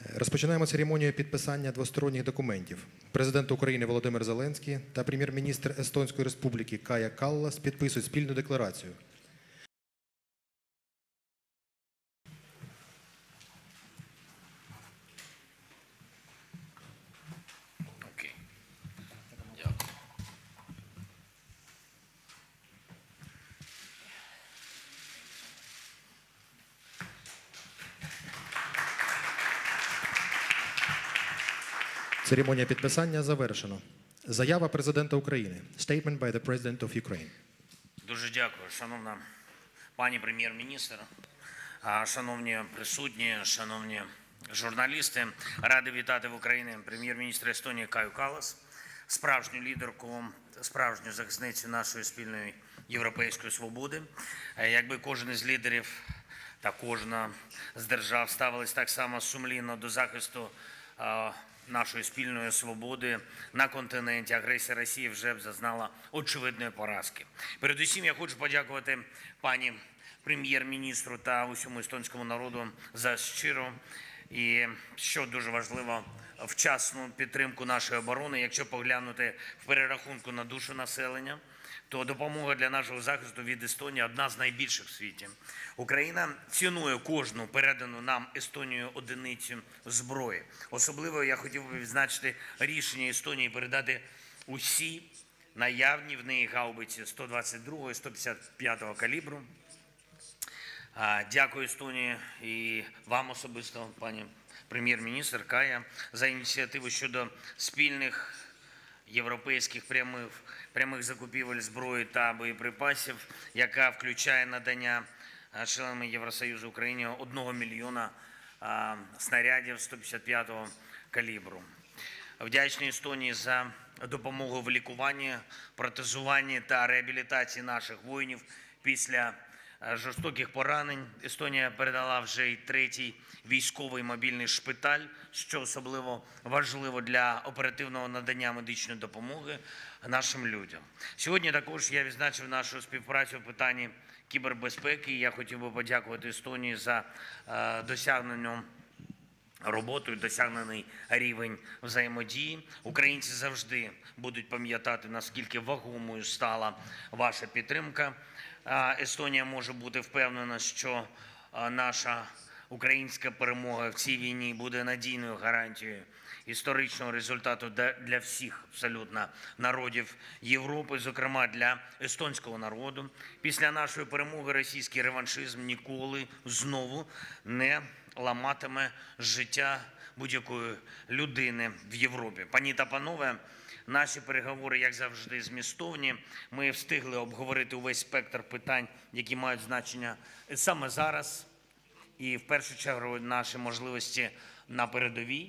Розпочинаємо церемонію підписання двосторонніх документів. Президент України Володимир Зеленський та прем'єр-міністр Естонської Республіки Кая Каллас підписують спільну декларацію. Церемонія підписання завершено. Заява президента України. Statement by the President of Ukraine. Дуже дякую, шановна пані прем'єр-міністр, шановні присутні, шановні журналісти. Радий вітати в Україні прем'єр-міністра Естонії Каю Каллас, справжню лідерку, справжню захисницю нашої спільної європейської свободи. Якби кожен із лідерів та кожна з держав ставились так само сумлінно до захисту нашої спільної свободи на континенті, агресія Росії вже б зазнала очевидної поразки. Передусім я хочу подякувати пані прем'єр-міністру та усьому естонському народу за щиру і, що дуже важливо, вчасну підтримку нашої оборони. Якщо поглянути в перерахунку на душу населення, то допомога для нашого захисту від Естонії одна з найбільших в світі. Україна цінує кожну передану нам Естонією одиницю зброї. Особливо я хотів би відзначити рішення Естонії передати усі наявні в неї гаубиці 122-го і 155-го калібру. Дякую Естонії і вам особисто, пані прем'єр-міністр Кая, за ініціативу щодо спільних європейських прямих закупівель зброї та боєприпасів, яка включає надання членами Євросоюзу Україні 1 мільйона снарядів 155-го калібру. Вдячний Естонії за допомогу в лікуванні, протезуванні та реабілітації наших воїнів після жорстоких поранень. Естонія передала вже й 3-й військовий мобільний шпиталь, що особливо важливо для оперативного надання медичної допомоги нашим людям. Сьогодні також я відзначив нашу співпрацю в питанні кібербезпеки. Я хотів би подякувати Естонії за досягнену роботу і досягнений рівень взаємодії. Українці завжди будуть пам'ятати, наскільки вагомою стала ваша підтримка. Естонія може бути впевнена, що наша українська перемога в цій війні буде надійною гарантією історичного результату для всіх абсолютно народів Європи, зокрема для естонського народу. Після нашої перемоги російський реваншизм ніколи знову не ламатиме життя будь-якої людини в Європі. Пані та панове, наші переговори, як завжди, змістовні. Ми встигли обговорити увесь спектр питань, які мають значення саме зараз. І в першу чергу наші можливості на передовій.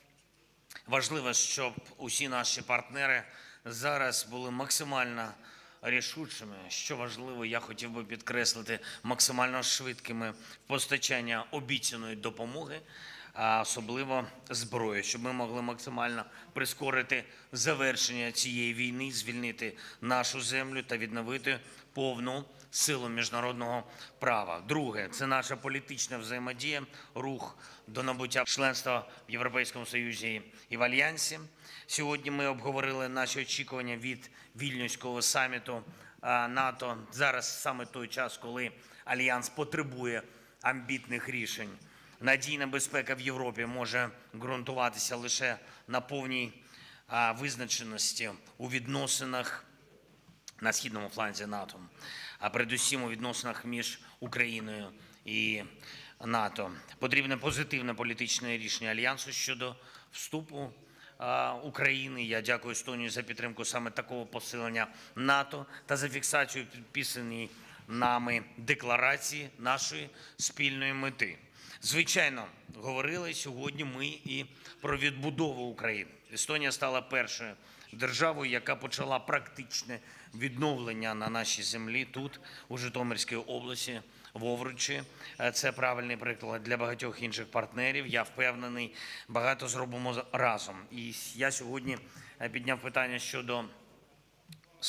Важливо, щоб усі наші партнери зараз були максимально рішучими. Що важливо, я хотів би підкреслити, максимально швидкими в постачання обіцяної допомоги, а особливо зброї, щоб ми могли максимально прискорити завершення цієї війни, звільнити нашу землю та відновити повну силу міжнародного права. Друге – це наша політична взаємодія, рух до набуття членства в Європейському Союзі і в Альянсі. Сьогодні ми обговорили наші очікування від Вільнюського саміту НАТО. Зараз саме той час, коли Альянс потребує амбітних рішень. Надійна безпека в Європі може ґрунтуватися лише на повній визначеності у відносинах на східному фланзі НАТО, а передусім у відносинах між Україною і НАТО. Потрібне позитивне політичне рішення Альянсу щодо вступу України. Я дякую Естонії за підтримку саме такого посилення НАТО та за фіксацію підписаної нами декларації нашої спільної мети. Звичайно, говорили сьогодні ми і про відбудову України. Естонія стала першою державою, яка почала практичне відновлення на нашій землі тут, у Житомирській області, в Овручі. Це правильний приклад для багатьох інших партнерів. Я впевнений, багато зробимо разом. І я сьогодні підняв питання щодо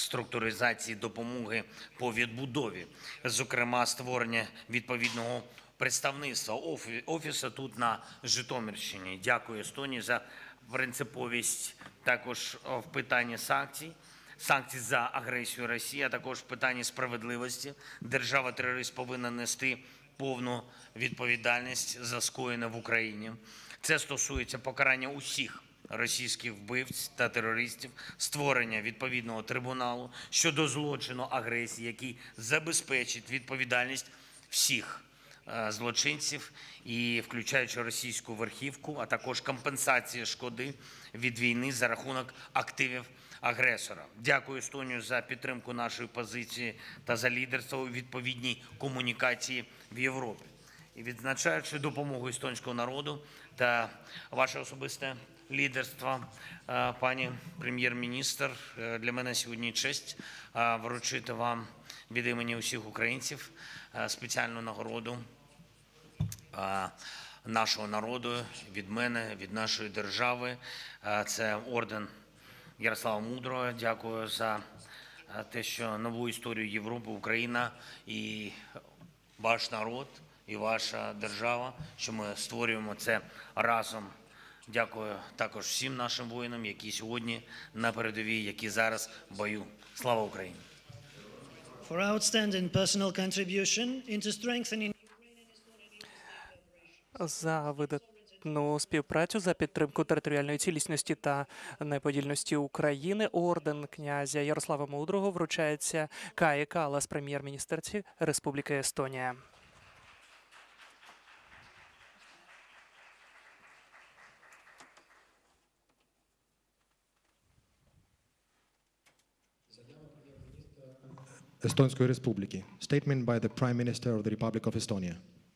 структуризації допомоги по відбудові, зокрема створення відповідного представництва офісу тут на Житомирщині. Дякую Естонії за принциповість також в питанні санкцій за агресію Росії, а також в питанні справедливості. Держава-терорист повинна нести повну відповідальність за скоєне в Україні. Це стосується покарання усіх російських вбивць та терористів, створення відповідного трибуналу щодо злочину агресії, який забезпечить відповідальність всіх злочинців, і включаючи російську верхівку, а також компенсація шкоди від війни за рахунок активів агресора. Дякую Естонію за підтримку нашої позиції та за лідерство у відповідній комунікації в Європі. І відзначаючи допомогу естонського народу та ваше особисте лідерство, пані прем'єр-міністр, для мене сьогодні честь вручити вам від імені усіх українців спеціальну нагороду нашого народу, від мене, від нашої держави. Це орден Ярослава Мудрого. Дякую за те, що нову історію Європи, Україна і ваш народ, і ваша держава, що ми створюємо це разом. Дякую також всім нашим воїнам, які сьогодні на передовій, які зараз в бою. Слава Україні! For outstanding personal contribution into strengthening За видатну співпрацю, за підтримку територіальної цілісності та неподільності України орден князя Ярослава Мудрого вручається Каї Каллас, прем'єр-міністерці Республіки Естонія. Естонської Республіки. Statement by the Prime Minister of the Republic of Estonia.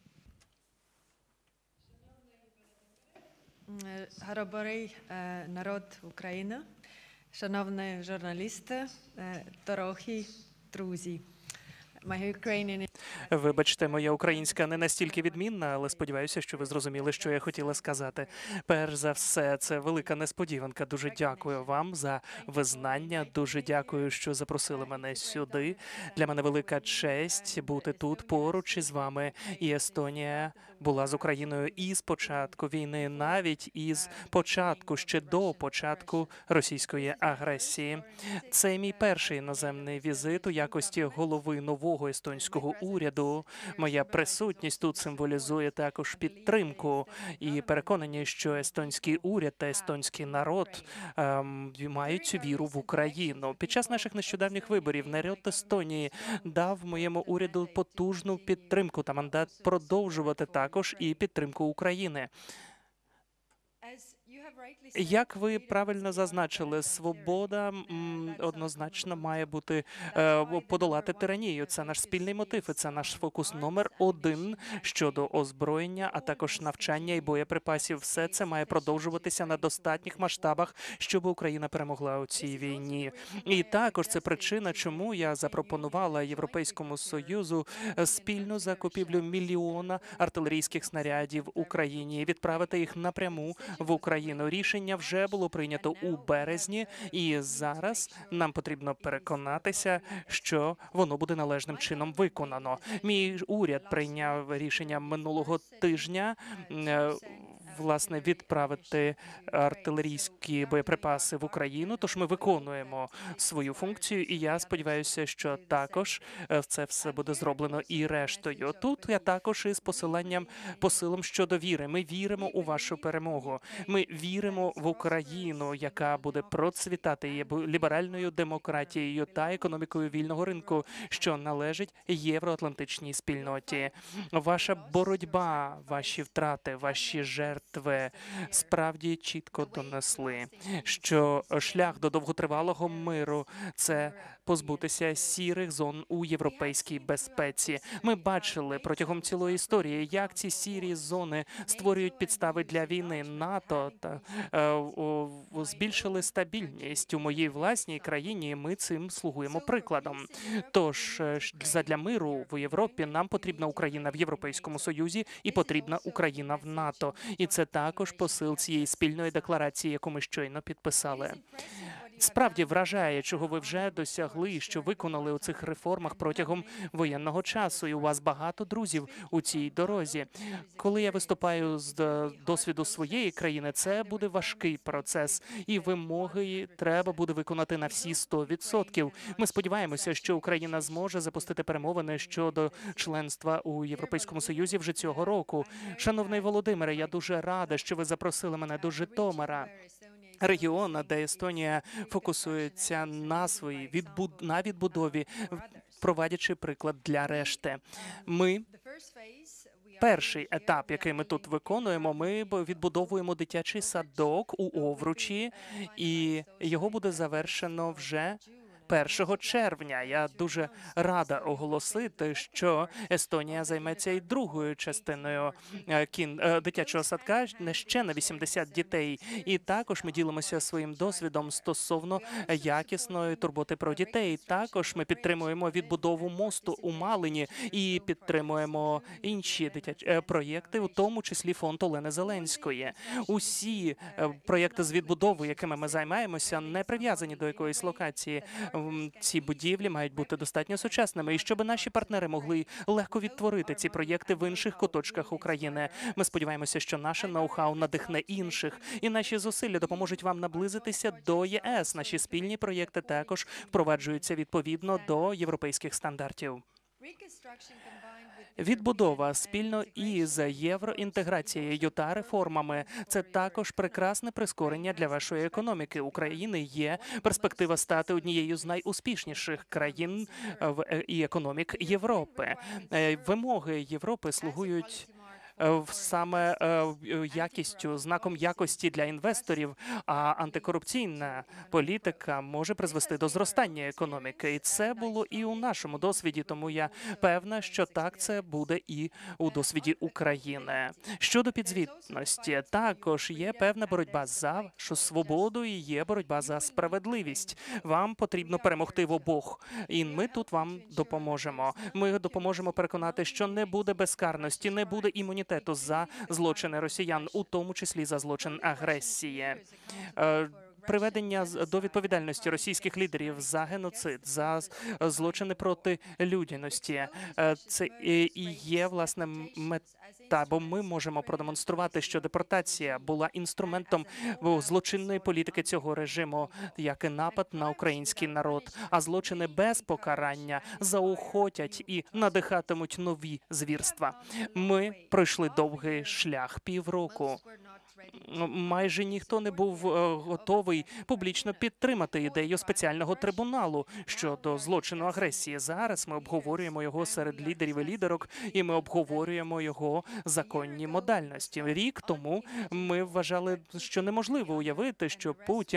Гороборий народ України, шановні журналісти, дорогі друзі. My Ukrainian Вибачте, моя українська не настільки відмінна, але сподіваюся, що ви зрозуміли, що я хотіла сказати. Перш за все, це велика несподіванка. Дуже дякую вам за визнання. Дуже дякую, що запросили мене сюди. Для мене велика честь бути тут поруч із вами. І Естонія була з Україною і з початку війни, навіть із початку, ще до початку російської агресії. Це мій перший іноземний візит у якості голови нового естонського уряду. Моя присутність тут символізує також підтримку і переконані, що естонський уряд та естонський народ мають цю віру в Україну. Під час наших нещодавніх виборів народ Естонії дав моєму уряду потужну підтримку та мандат продовжувати також і підтримку України. Як ви правильно зазначили, свобода однозначно має бути подолати тиранію. Це наш спільний мотив, і це наш фокус номер один щодо озброєння, а також навчання і боєприпасів. Все це має продовжуватися на достатніх масштабах, щоб Україна перемогла у цій війні. І також це причина, чому я запропонувала Європейському Союзу спільну закупівлю 1 мільйона артилерійських снарядів Україні і відправити їх напряму в Україну. Рішення вже було прийнято у березні, і зараз нам потрібно переконатися, що воно буде належним чином виконано. Мій уряд прийняв рішення минулого тижня власне відправити артилерійські боєприпаси в Україну. Тож ми виконуємо свою функцію, і я сподіваюся, що також це все буде зроблено і рештою. Тут я також із посилом щодо віри. Ми віримо у вашу перемогу. Ми віримо в Україну, яка буде процвітати, є ліберальною демократією та економікою вільного ринку, що належить євроатлантичній спільноті. Ваша боротьба, ваші втрати, ваші жертви справді чітко донесли, що шлях до довготривалого миру – це позбутися сірих зон у європейській безпеці. Ми бачили протягом цілої історії, як ці сірі зони створюють підстави для війни. НАТО та збільшили стабільність у моїй власній країні, і ми цим слугуємо прикладом. Тож, задля миру в Європі нам потрібна Україна в Європейському Союзі і потрібна Україна в НАТО. І це також посил цієї спільної декларації, яку ми щойно підписали. справді вражає, чого ви вже досягли, що виконали у цих реформах протягом воєнного часу. І у вас багато друзів у цій дорозі. Коли я виступаю з досвіду своєї країни, це буде важкий процес, і вимоги треба буде виконати на всі 100%. Ми сподіваємося, що Україна зможе запустити перемовини щодо членства у Європейському Союзі вже цього року. Шановний Володимире, я дуже рада, що ви запросили мене до Житомира, регіону, де Естонія фокусується на своїй відбудові, проводячи приклад для решти. Перший етап, який ми тут виконуємо, ми відбудовуємо дитячий садок у Овручі, і його буде завершено вже 1 червня. Я дуже рада оголосити, що Естонія займеться і другою частиною дитячого садка, ще на 80 дітей. І також ми ділимося своїм досвідом стосовно якісної турботи про дітей. Також ми підтримуємо відбудову мосту у Малині і підтримуємо інші дитячі проєкти, у тому числі фонд Олени Зеленської. Усі проєкти з відбудови, якими ми займаємося, не прив'язані до якоїсь локації. Ці будівлі мають бути достатньо сучасними, і щоб наші партнери могли легко відтворити ці проєкти в інших куточках України. Ми сподіваємося, що наше ноу-хау надихне інших, і наші зусилля допоможуть вам наблизитися до єС. Наші спільні проєкти також впроваджуються відповідно до європейських стандартів. Відбудова спільно із євроінтеграцією та реформами – це також прекрасне прискорення для вашої економіки. України є перспектива стати однією з найуспішніших країн і економік Європи. Вимоги Європи слугують саме якістю, знаком якості для інвесторів, а антикорупційна політика може призвести до зростання економіки. І це було і у нашому досвіді, тому я певна, що так це буде і у досвіді України. Щодо підзвітності, також є певна боротьба за вашу свободу і є боротьба за справедливість. Вам потрібно перемогти в обох, і ми тут вам допоможемо. Ми допоможемо переконати, що не буде безкарності, не буде імунітету за злочини росіян, у тому числі за злочин агресії. Приведення до відповідальності російських лідерів за геноцид, за злочини проти людяності – це і є, власне, мета, бо ми можемо продемонструвати, що депортація була інструментом злочинної політики цього режиму, як і напад на український народ, а злочини без покарання заохотять і надихатимуть нові звірства. Ми пройшли довгий шлях, півроку. Майже ніхто не був готовий публічно підтримати ідею спеціального трибуналу щодо злочину агресії. Зараз ми обговорюємо його серед лідерів і лідерок, і ми обговорюємо його законні модальності. Рік тому ми вважали, що неможливо уявити, що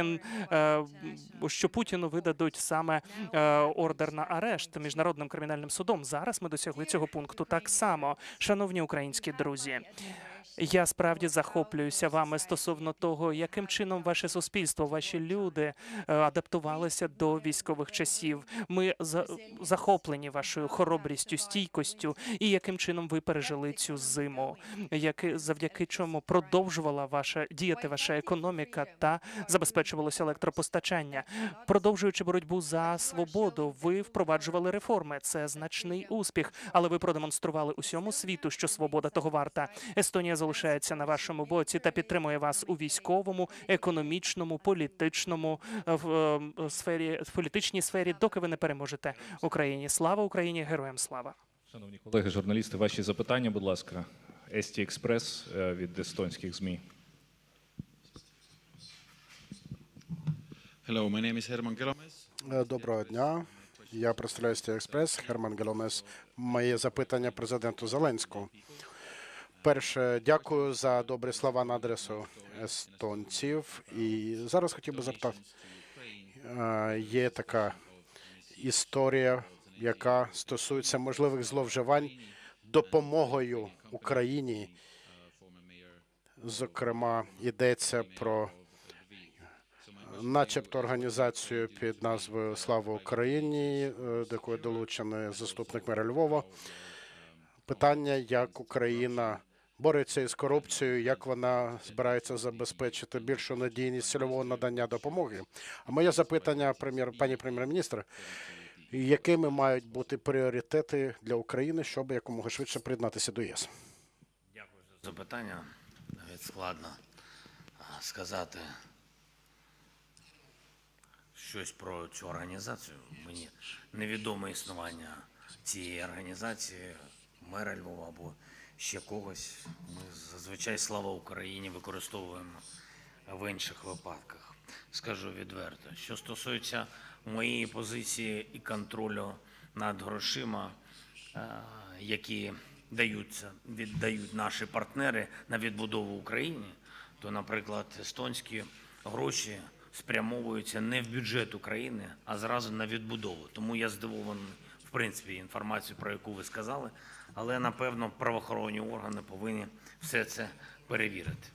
Путіну видадуть саме ордер на арешт Міжнародним кримінальним судом. Зараз ми досягли цього пункту так само. Шановні українські друзі, я справді захоплююся вами стосовно того, яким чином ваше суспільство, ваші люди адаптувалися до військових часів. Ми захоплені вашою хоробрістю, стійкостю і яким чином ви пережили цю зиму, завдяки чому продовжувала діяти ваша економіка та забезпечувалося електропостачання. Продовжуючи боротьбу за свободу, ви впроваджували реформи. Це значний успіх, але ви продемонстрували усьому світу, що свобода того варта. Естонія залишається на вашому боці та підтримує вас у військовому, економічному, політичній сфері, доки ви не переможете Україні. Слава Україні! Героям слава! Шановні колеги, журналісти, ваші запитання, будь ласка. Есті Експрес від естонських ЗМІ. Hello, my name is Herman Kelomes. Доброго дня. Я представляю Есті Експрес, Герман Геломес. Моє запитання президенту Зеленському. Перше, дякую за добрі слова на адресу естонців. І зараз хотів би запитати, є така історія, яка стосується можливих зловживань допомогою Україні. Зокрема, йдеться про начебто організацію під назвою «Слава Україні», до якої долучений заступник мера Львова. Питання, як Україна бореться із корупцією, як вона збирається забезпечити більшу надійність цільового надання допомоги. А моє запитання, пані прем'єр-міністр, якими мають бути пріоритети для України, щоб якомога швидше приєднатися до ЄС? Дякую за запитання. Навіть складно сказати щось про цю організацію. Мені невідоме існування цієї організації, мера Львова або ще когось. Ми зазвичай «Слава Україні» використовуємо в інших випадках. Скажу відверто, що стосується моєї позиції і контролю над грошима, які віддають наші партнери на відбудову України, то, наприклад, естонські гроші спрямовуються не в бюджет України, а зразу на відбудову. Тому я здивований, в принципі, інформацією, про яку ви сказали, але, напевно, правоохоронні органи повинні все це перевірити.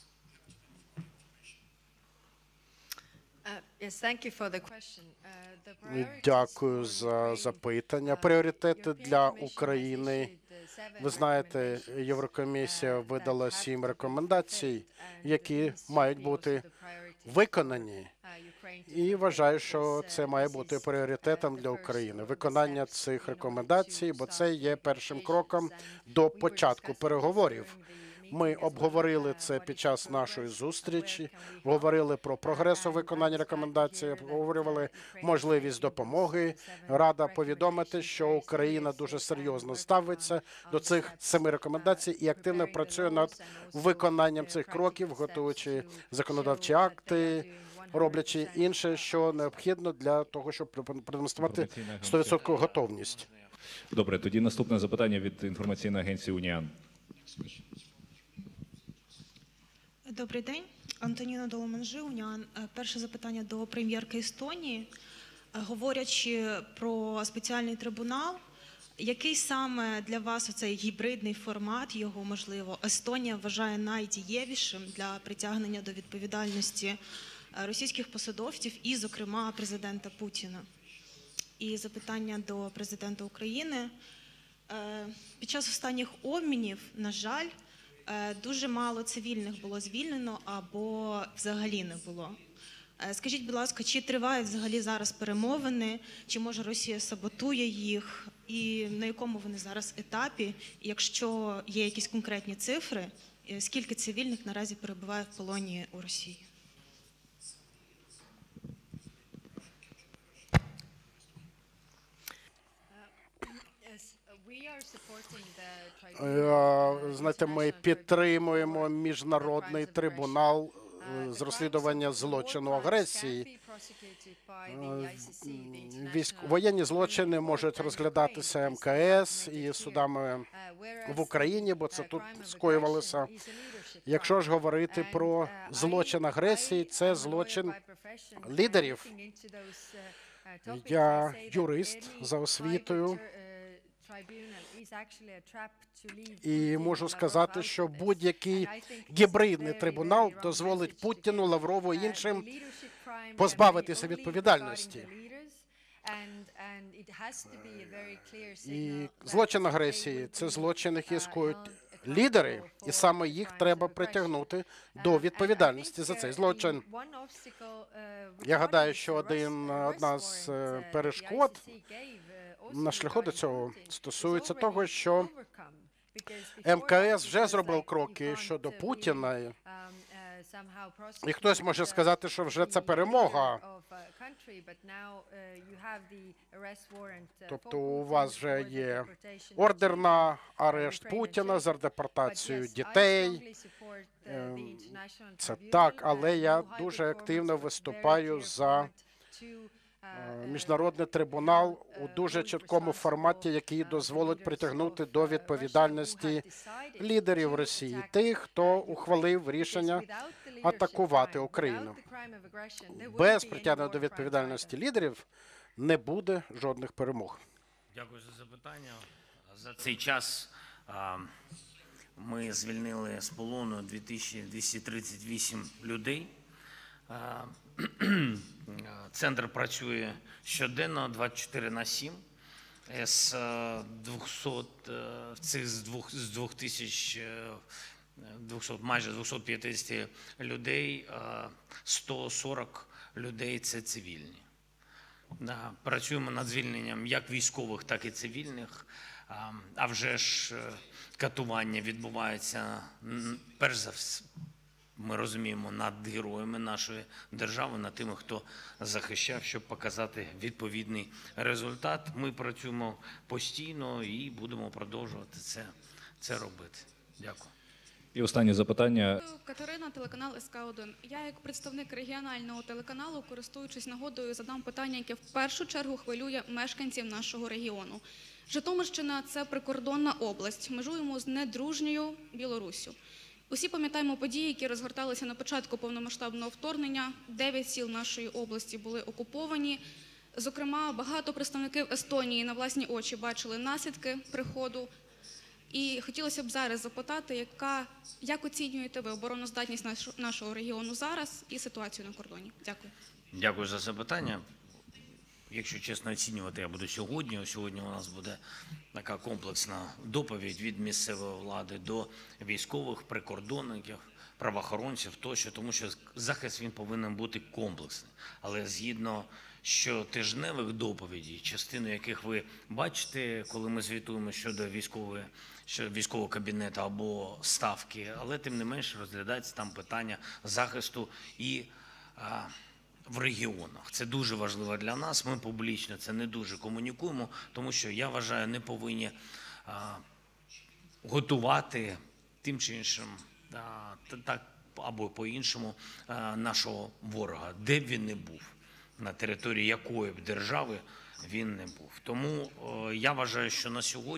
Дякую за запитання. Пріоритети для України. Ви знаєте, Єврокомісія видала 7 рекомендацій, які мають бути виконані. І вважаю, що це має бути пріоритетом для України. Виконання цих рекомендацій, бо це є першим кроком до початку переговорів. Ми обговорили це під час нашої зустрічі, говорили про прогрес у виконанні рекомендацій, обговорювали можливість допомоги. Рада повідомити, що Україна дуже серйозно ставиться до цих 7 рекомендацій і активно працює над виконанням цих кроків, готуючи законодавчі акти, роблячи інше, що необхідно для того, щоб продемонструвати 100% готовність. Добре, тоді наступне запитання від інформаційної агенції «Уніан». Добрий день. Антоніна Доломанжи, Уніан. Перше запитання до прем'єрки Естонії. Говорячи про спеціальний трибунал, який саме для вас оцей гібридний формат, його, можливо, Естонія вважає найдієвішим для притягнення до відповідальності російських посадовців і, зокрема, президента Путіна? І запитання до президента України. Під час останніх обмінів, на жаль, дуже мало цивільних було звільнено або взагалі не було. Скажіть, будь ласка, чи тривають взагалі зараз перемовини, чи може Росія саботує їх, і на якому вони зараз етапі? І якщо є якісь конкретні цифри, скільки цивільних наразі перебуває в полоні у Росії? Знаєте, ми підтримуємо міжнародний трибунал з розслідування злочину агресії. Воєнні злочини можуть розглядатися МКС і судами в Україні, бо це тут скоювалося. Якщо ж говорити про злочин агресії, це злочин лідерів. Я юрист за освітою. І можу сказати, що будь-який гібридний трибунал дозволить Путіну, Лаврову і іншим позбавитися відповідальності. І злочин агресії – це злочин, який скоюють лідери, і саме їх треба притягнути до відповідальності за цей злочин. Я гадаю, що одна з перешкод на шляху до цього стосується того, що МКС вже зробив кроки щодо Путіна. І хтось може сказати, що вже це перемога. Тобто у вас вже є ордер на арешт Путіна за депортацію дітей. Це так, але я дуже активно виступаю за міжнародний трибунал у дуже чіткому форматі, який дозволить притягнути до відповідальності лідерів Росії, тих, хто ухвалив рішення атакувати Україну. Без притягнення до відповідальності лідерів не буде жодних перемог. Дякую за запитання. За цей час ми звільнили з полону 2238 людей. Центр працює щоденно, 24/7. з 200, цих з 200, майже 250 людей, 140 людей – це цивільні. Працюємо над звільненням як військових, так і цивільних. А вже ж катування відбувається, перш за все, ми розуміємо, над героями нашої держави, над тими, хто захищав, щоб показати відповідний результат. Ми працюємо постійно і будемо продовжувати це робити. Дякую. І останнє запитання. Катерина, телеканал СК1. Я як представник регіонального телеканалу, користуючись нагодою, задам питання, яке в першу чергу хвилює мешканців нашого регіону. Житомирщина – це прикордонна область. Межуємо з недружньою Білоруссю. Усі пам'ятаємо події, які розгорталися на початку повномасштабного вторгнення. 9 сіл нашої області були окуповані. Зокрема, багато представників Естонії на власні очі бачили наслідки приходу. І хотілося б зараз запитати, як оцінюєте ви обороноздатність нашого регіону зараз і ситуацію на кордоні? Дякую. Дякую за запитання. Якщо чесно оцінювати, я буду сьогодні. Сьогодні у нас буде така комплексна доповідь від місцевої влади до військових, прикордонників, правоохоронців тощо, тому що захист він повинен бути комплексний. Але згідно щотижневих доповідей, частину яких ви бачите, коли ми звітуємо щодо військового кабінету або ставки, але тим не менше розглядається там питання захисту і в регіонах. Це дуже важливо для нас. Ми публічно це не дуже комунікуємо, тому що, я вважаю, не повинні готувати тим чи іншим так або по-іншому нашого ворога, де б він не був, на території якої б держави він не був. Тому я вважаю, що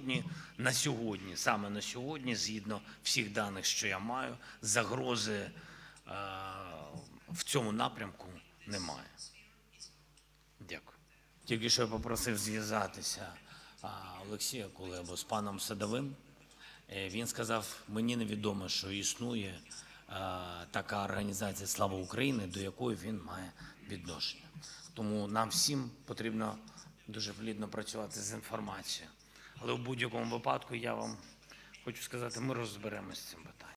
саме на сьогодні, згідно всіх даних, що я маю, загрози в цьому напрямку немає. Дякую. Тільки що я попросив зв'язатися Олексія Кулебу з паном Садовим. Він сказав, мені невідомо, що існує така організація «Слава Україні», до якої він має відношення. Тому нам всім потрібно дуже плідно працювати з інформацією. Але в будь-якому випадку я вам хочу сказати, ми розберемося з цим питанням.